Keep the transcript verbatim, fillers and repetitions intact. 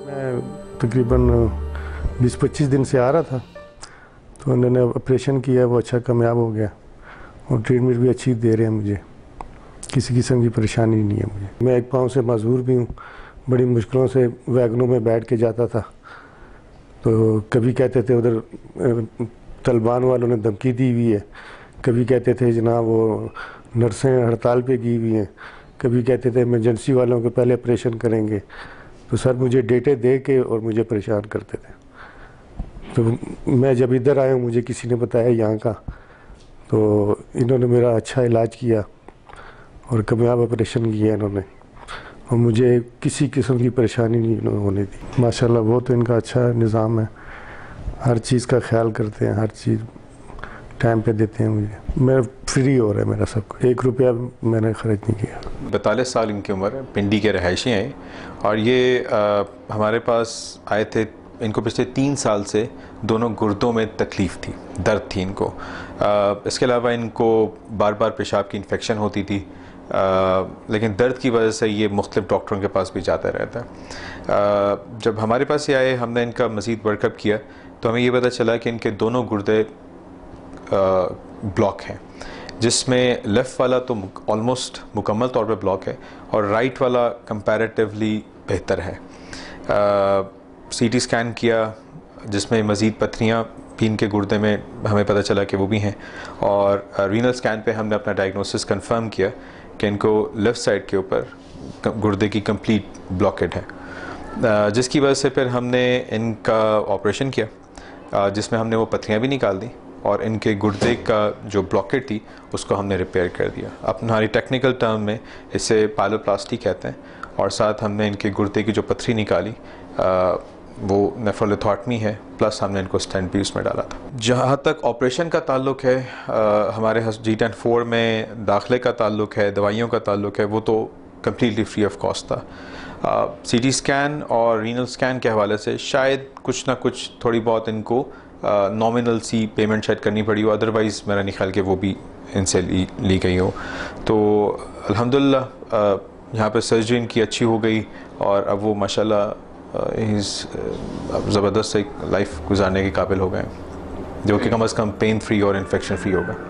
मैं तकरीबन बीस पच्चीस दिन से आ रहा था, तो उन्होंने ऑपरेशन किया, वो अच्छा कामयाब हो गया और ट्रीटमेंट भी अच्छी दे रहे हैं मुझे। किसी किस्म की परेशानी नहीं है मुझे। मैं एक पाँव से मजबूर भी हूँ, बड़ी मुश्किलों से वैगनों में बैठ के जाता था। तो कभी कहते थे उधर तालिबान वालों ने धमकी दी हुई है, कभी कहते थे जनाब वो नर्सें हड़ताल पे की हुई हैं, कभी कहते थे इमरजेंसी वालों के पहले ऑपरेशन करेंगे। तो सर मुझे डेटे दे के और मुझे परेशान करते थे। तो मैं जब इधर आया हूँ, मुझे किसी ने बताया यहाँ का, तो इन्होंने मेरा अच्छा इलाज किया और कामयाब ऑपरेशन किया इन्होंने, और मुझे किसी किस्म की परेशानी नहीं इन्होंने होने दी। माशाल्लाह बहुत इनका अच्छा निज़ाम है, हर चीज़ का ख्याल करते हैं, हर चीज़ टाइम पे देते हैं मुझे। मेरा फ्री हो रहा है मेरा सब कुछ, एक रुपया मैंने खर्च नहीं किया। बैतालीस साल इनकी उम्र है, पिंडी के रहायशी हैं और ये आ, हमारे पास आए थे। इनको पिछले तीन साल से दोनों गुर्दों में तकलीफ़ थी, दर्द थी इनको। आ, इसके अलावा इनको बार बार पेशाब की इन्फेक्शन होती थी, आ, लेकिन दर्द की वजह से ये मुख्तलिफ डॉक्टरों के पास भी जाता रहता है। जब हमारे पास ये आए, हमने इनका मज़ीद वर्कअप किया तो हमें ये पता चला कि इनके दोनों गुर्दे ब्लॉक हैं, जिसमें लेफ़्ट वाला तो ऑलमोस्ट मुकम्मल तौर पे ब्लॉक है और राइट वाला कंपैरेटिवली बेहतर है। सीटी स्कैन किया जिसमें मज़ीद पथरियाँ भी इनके गुर्दे में हमें पता चला कि वो भी हैं, और रीनल स्कैन पे हमने अपना डायग्नोसिस कंफर्म किया कि इनको लेफ़्ट साइड के ऊपर गुर्दे की कंप्लीट ब्लॉकेड है, जिसकी वजह से फिर हमने इनका ऑपरेशन किया जिसमें हमने वो पथरियाँ भी निकाल दी और इनके गुर्दे का जो ब्लॉकेट थी उसको हमने रिपेयर कर दिया। हमारी टेक्निकल टर्म में इसे पाइलोप्लास्टी कहते हैं, और साथ हमने इनके गुर्दे की जो पथरी निकाली आ, वो नेफ्रोलिथोटमी है, प्लस हमने इनको स्टेंट भी उसमें डाला था। जहाँ तक ऑपरेशन का ताल्लुक़ है, आ, हमारे जी टेन फोर में दाखिले का ताल्लुक़ है, दवाइयों का ताल्लुक़ है, वो तो कम्प्लीटली फ्री ऑफ कॉस्ट था। सी टी स्कैन और रीनल स्कैन के हवाले से शायद कुछ ना कुछ थोड़ी बहुत इनको नॉमिनल uh, सी पेमेंट शायद करनी पड़ी हो, अदरवाइज़ मेरा नहीं ख्याल कि वो भी इनसे ली, ली गई हो। तो अल्हम्दुलिल्लाह uh, यहाँ पे सर्जरी इनकी अच्छी हो गई और अब वो माशाल्लाह इस ज़बरदस्त एक लाइफ गुजारने के काबिल हो गए, जो कि कम अज़ कम पेन फ्री और इन्फेक्शन फ्री होगा।